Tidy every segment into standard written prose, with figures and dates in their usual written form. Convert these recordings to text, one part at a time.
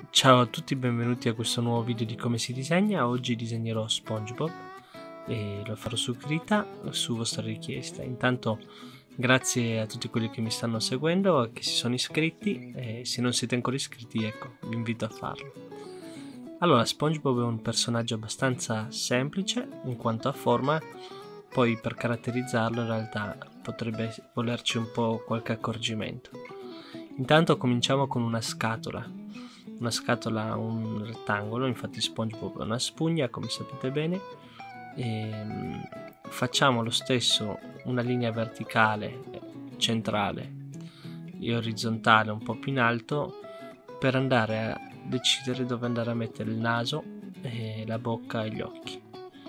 Ciao a tutti, benvenuti a questo nuovo video di come si disegna. Oggi disegnerò SpongeBob e lo farò su Krita su vostra richiesta. Intanto grazie a tutti quelli che mi stanno seguendo, che si sono iscritti, e se non siete ancora iscritti, ecco, vi invito a farlo. Allora, SpongeBob è un personaggio abbastanza semplice in quanto a forma, poi per caratterizzarlo in realtà potrebbe volerci un po' qualche accorgimento. Intanto cominciamo con una scatola, un rettangolo, infatti SpongeBob è una spugna come sapete bene, e facciamo lo stesso una linea verticale centrale e orizzontale un po' più in alto per andare a decidere dove andare a mettere il naso, la bocca e gli occhi.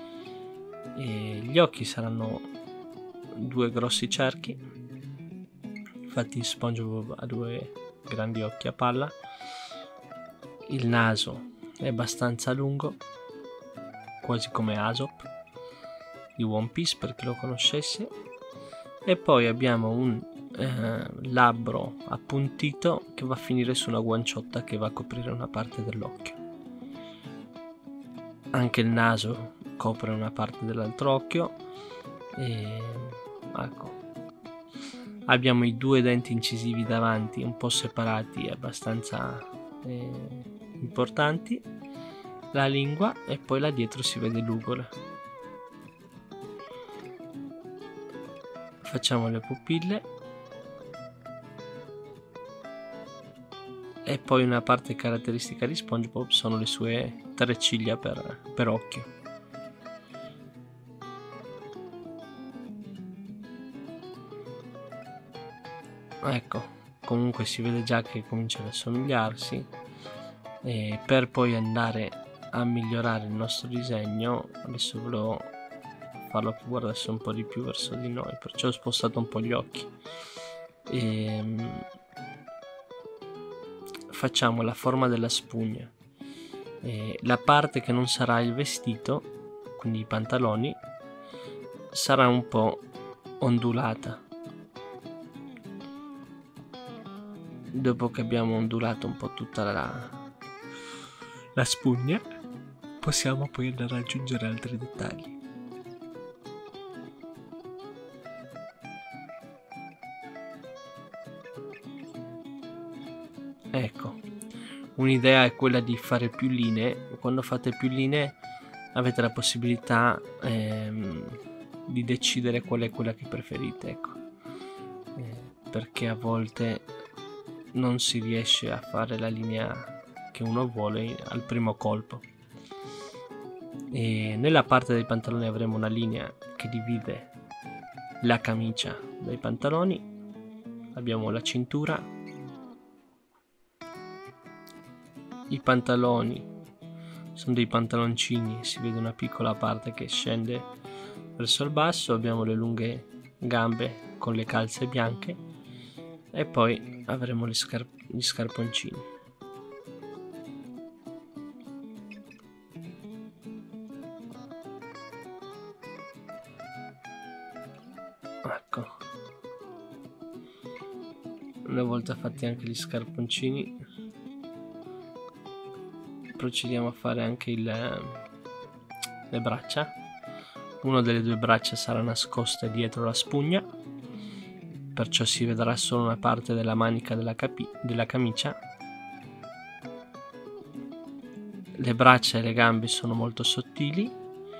E gli occhi saranno due grossi cerchi, infatti SpongeBob ha due grandi occhi a palla. Il naso è abbastanza lungo, quasi come Aesop di One Piece per chi lo conoscesse, e poi abbiamo un labbro appuntito che va a finire su una guanciotta che va a coprire una parte dell'occhio. Anche il naso copre una parte dell'altro occhio e ecco. Abbiamo i due denti incisivi davanti un po' separati, abbastanza importanti, la lingua, e poi là dietro si vede l'ugola. Facciamo le pupille e poi una parte caratteristica di SpongeBob sono le sue tre ciglia per occhio. Ecco, comunque si vede già che comincia ad assomigliarsi, e per poi andare a migliorare il nostro disegno adesso volevo farlo che guardasse un po' di più verso di noi, perciò ho spostato un po' gli occhi. Facciamo la forma della spugna, la parte che non sarà il vestito, quindi i pantaloni, sarà un po' ondulata. Dopo che abbiamo ondulato un po' tutta la spugna, possiamo poi andare ad aggiungere altri dettagli. Ecco, un'idea è quella di fare più linee. Quando fate più linee avete la possibilità di decidere qual è quella che preferite, ecco. Perché a volte non si riesce a fare la linea che uno vuole al primo colpo. E nella parte dei pantaloni avremo una linea che divide la camicia dai pantaloni, abbiamo la cintura, i pantaloni sono dei pantaloncini, si vede una piccola parte che scende verso il basso, abbiamo le lunghe gambe con le calze bianche e poi avremo gli scarponcini. Ecco, una volta fatti anche gli scarponcini procediamo a fare anche le braccia. Una delle due braccia sarà nascosta dietro la spugna, perciò si vedrà solo una parte della manica della camicia. Le braccia e le gambe sono molto sottili,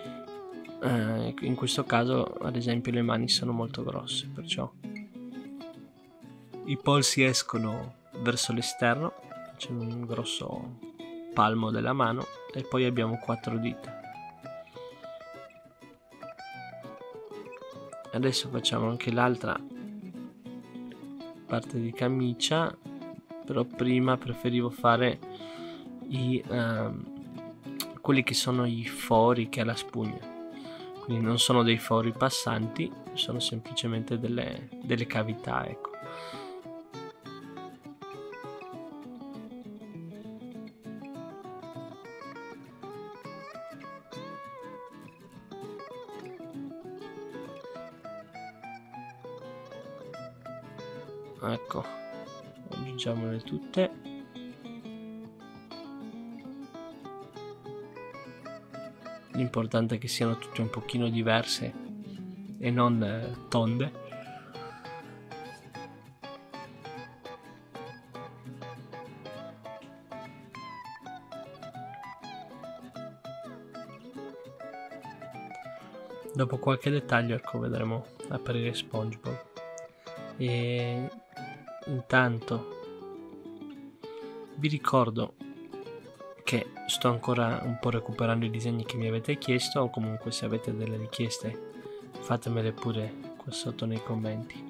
in questo caso ad esempio le mani sono molto grosse, perciò i polsi escono verso l'esterno, c'è un grosso palmo della mano e poi abbiamo 4 dita. Adesso facciamo anche l'altra parte di camicia, però prima preferivo fare quelli che sono i fori che ha la spugna, quindi non sono dei fori passanti, sono semplicemente delle cavità, ecco. Ecco, aggiungiamole tutte. l'importante è che siano tutte un pochino diverse e non tonde. Dopo qualche dettaglio, ecco, vedremo apparire SpongeBob. E intanto vi ricordo che sto ancora un po' recuperando i disegni che mi avete chiesto, o comunque se avete delle richieste fatemele pure qua sotto nei commenti.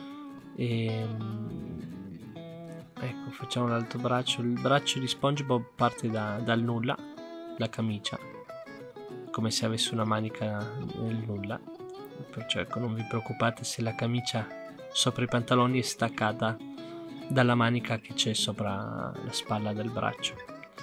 Ecco, facciamo l'altro braccio. Il braccio di SpongeBob parte dal nulla, la camicia, come se avesse una manica nel nulla, perciò ecco, non vi preoccupate se la camicia sopra i pantaloni è staccata dalla manica che c'è sopra la spalla del braccio.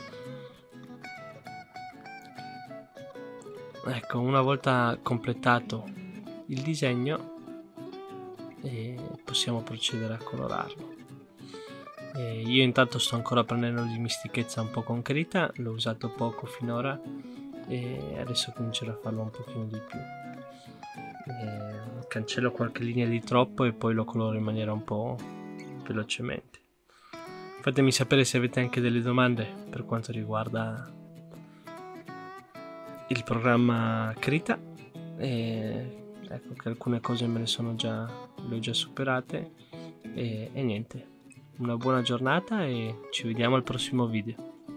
Ecco, una volta completato il disegno possiamo procedere a colorarlo. Io intanto sto ancora prendendo dimestichezza un po' con Krita, l'ho usato poco finora e adesso comincerò a farlo un pochino di più. Cancello qualche linea di troppo e poi lo coloro in maniera un po' velocemente. Fatemi sapere se avete anche delle domande per quanto riguarda il programma Krita. Ecco che alcune cose le ho già superate e niente, una buona giornata e ci vediamo al prossimo video.